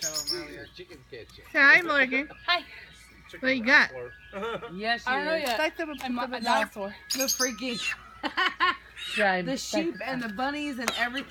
Chicken kitchen. Say hi, Morgan. Hi. What you got? Yes, I don't know yet. I'm a dinosaur. The freaking The sheep and the bunnies and everything.